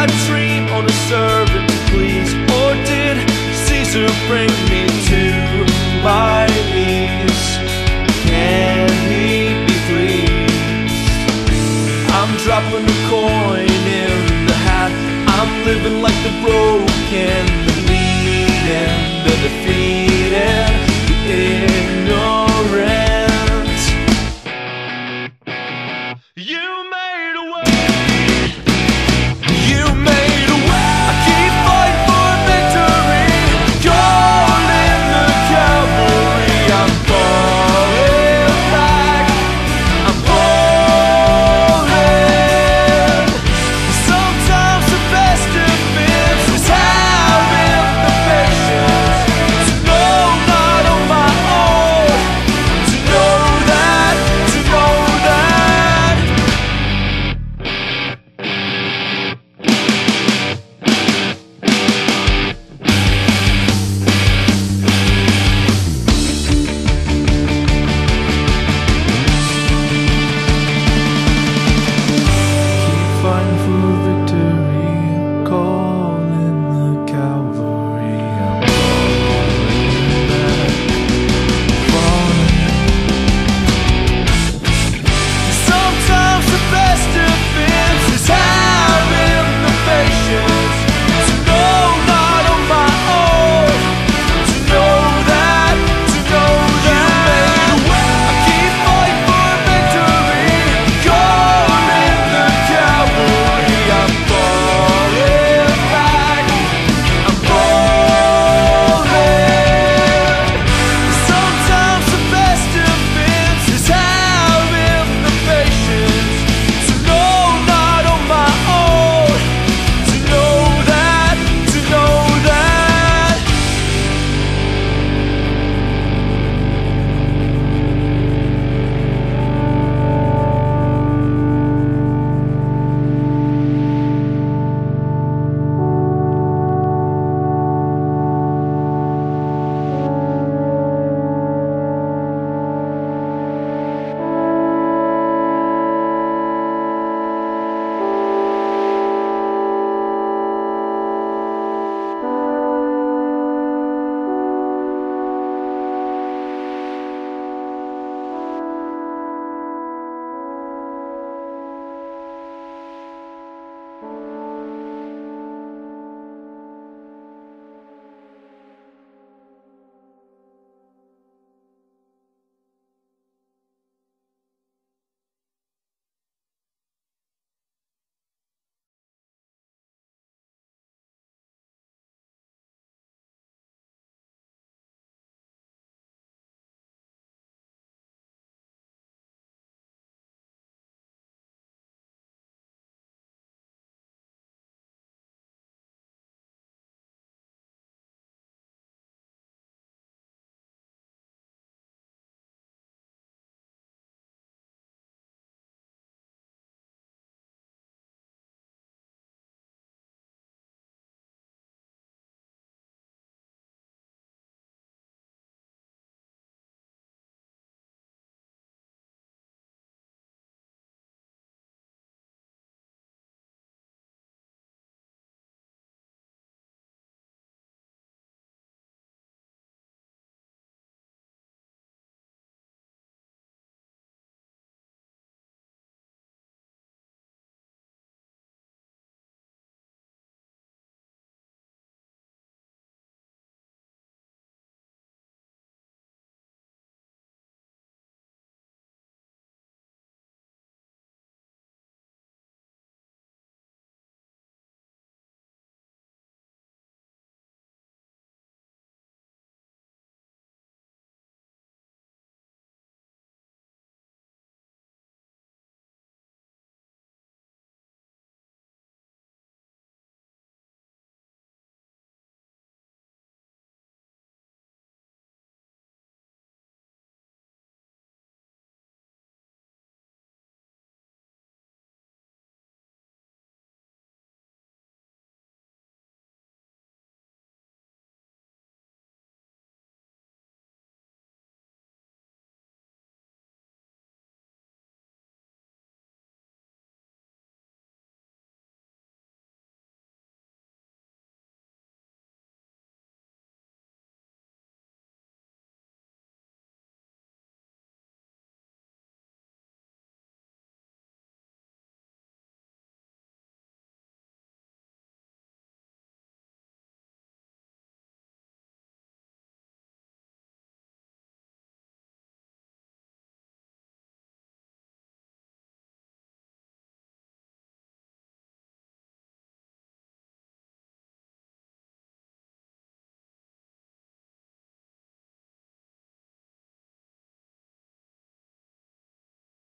I dream on a servant, please? Or did Caesar bring me to my knees? Can he be pleased? I'm dropping a coin in the hat. I'm living like the broken, the bleeding, the defeated, the ignorant. You made a way. You made a way. I keep fighting for victory, calling the cavalry. I'm falling back. I'm falling. Sometimes the best defense is having the patience to know not on my own, to know that, to know that. Keep fighting for